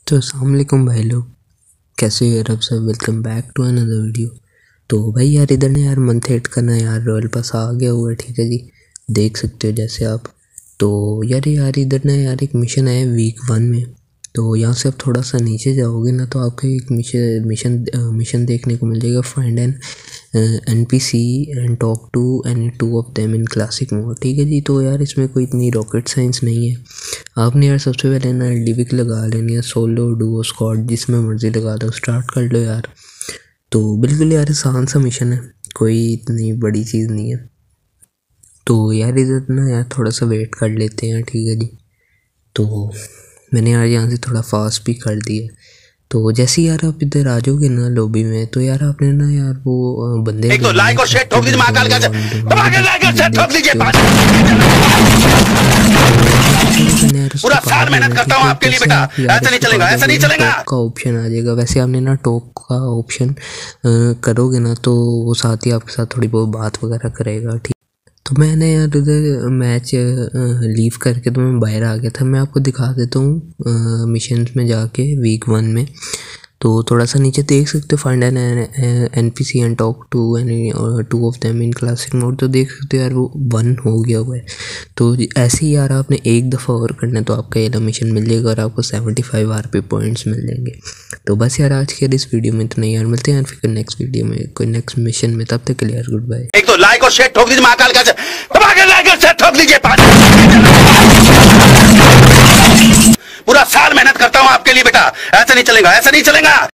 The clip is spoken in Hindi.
तो अस्सलाम वालेकुम भाई लोग, कैसे हो यार आप सब। Welcome back to another video. तो भाई यार इधर ने यार मंथ 8 करना है यार, रॉयल पास आ गया हुआ है। ठीक है जी, देख सकते हो जैसे आप। तो यार इधर ना यार एक मिशन है वीक 1 में। तो यहाँ से आप थोड़ा सा नीचे जाओगे ना तो आपको एक मिशन देखने को मिल जाएगा। Find an NPC and talk to any two of them in classic mode. ठीक है जी। तो यार इसमें कोई इतनी रॉकेट साइंस नहीं है। आपने यार सबसे पहले ना LDV लगा लेनी है, सोलो डुओ स्क्वाड जिसमें मर्जी लगा दो, स्टार्ट कर लो यार। तो बिल्कुल यार आसान सा मिशन है, कोई इतनी बड़ी चीज़ नहीं है। तो यार इधर ना यार थोड़ा सा वेट कर लेते हैं। ठीक है जी। तो मैंने यार यहाँ से थोड़ा फास्ट भी कर दिया। तो जैसे यार आप इधर आ जाओगे ना लॉबी में, तो यार आपने ना यार वो बंदे एक तो लाइक और शेयर ठोक दीजिए महाकाल का, लाइक और शेयर ठोक दीजिए। पूरा साल मेहनत करता हूँ आपके लिए बेटा, ऐसा नहीं चलेगा, ऐसा नहीं चलेगा। का ऑप्शन आ जाएगा। वैसे आपने ना टॉक का ऑप्शन करोगे ना तो वो साथ ही आपके साथ थोड़ी बहुत बात वगैरह करेगा। ठीक। तो मैंने यार उधर मैच लीव करके तो मैं बाहर आ गया था। मैं आपको दिखा देता हूँ मिशंस में जाके वीक 1 में। तो थोड़ा सा नीचे देख सकते हो, find an NPC and talk to any two of them in classic mode. तो देख सकते हो यार वो 1 हो गया हुआ है। तो ऐसे ही यार आपने एक दफ़ा और करना है तो आपका ये मिशन मिल जाएगा और आपको 75 RP पॉइंट्स मिल जाएंगे। तो बस यार आज के इस वीडियो में इतना ही यार, मिलते हैं यार फिर नेक्स्ट वीडियो में कोई नेक्स्ट मिशन में। तब तक के लिए यार गुड बाय। एक तो लाइक और शेयर ठोक दीजिए महाकाल का, लाइक और शेयर ठोक दीजिए। पूरा साल मेहनत करता हूँ आपके लिए बेटा, ऐसा नहीं चलेगा, ऐसा नहीं चलेगा।